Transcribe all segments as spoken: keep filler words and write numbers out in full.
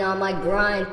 on my grind.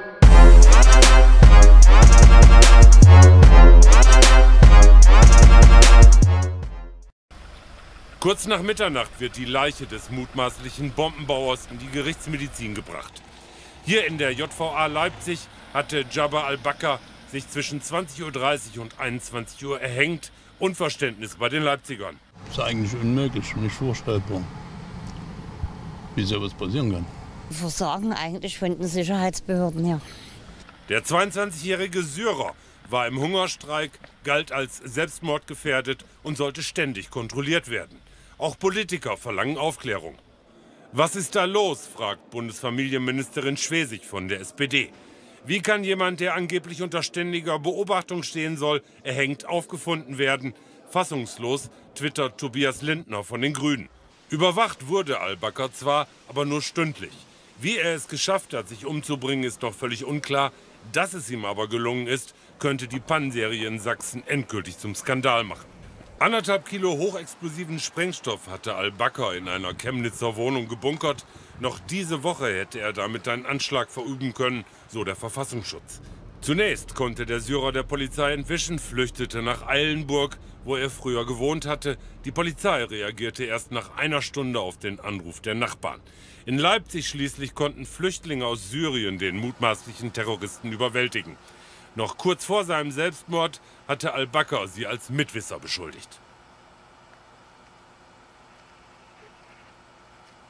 Kurz nach Mitternacht wird die Leiche des mutmaßlichen Bombenbauers in die Gerichtsmedizin gebracht. Hier in der J V A Leipzig hatte Jabbar al-Bakr sich zwischen zwanzig Uhr dreißig und einundzwanzig Uhr erhängt. Unverständnis bei den Leipzigern. Das ist eigentlich unmöglich, nicht vorstellbar, wie sowas passieren kann. Versagen eigentlich von den Sicherheitsbehörden her. Der zweiundzwanzigjährige Syrer war im Hungerstreik, galt als selbstmordgefährdet und sollte ständig kontrolliert werden. Auch Politiker verlangen Aufklärung. Was ist da los, fragt Bundesfamilienministerin Schwesig von der S P D. Wie kann jemand, der angeblich unter ständiger Beobachtung stehen soll, erhängt aufgefunden werden? Fassungslos twittert Tobias Lindner von den Grünen. Überwacht wurde al-Bakr zwar, aber nur stündlich. Wie er es geschafft hat, sich umzubringen, ist noch völlig unklar. Dass es ihm aber gelungen ist, könnte die Pannenserie in Sachsen endgültig zum Skandal machen. Anderthalb Kilo hochexplosiven Sprengstoff hatte al-Bakr in einer Chemnitzer Wohnung gebunkert. Noch diese Woche hätte er damit einen Anschlag verüben können, so der Verfassungsschutz. Zunächst konnte der Syrer der Polizei entwischen, flüchtete nach Eilenburg, wo er früher gewohnt hatte. Die Polizei reagierte erst nach einer Stunde auf den Anruf der Nachbarn. In Leipzig schließlich konnten Flüchtlinge aus Syrien den mutmaßlichen Terroristen überwältigen. Noch kurz vor seinem Selbstmord hatte al-Bakr sie als Mitwisser beschuldigt.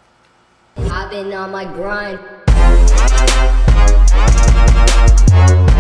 I've been on my grind.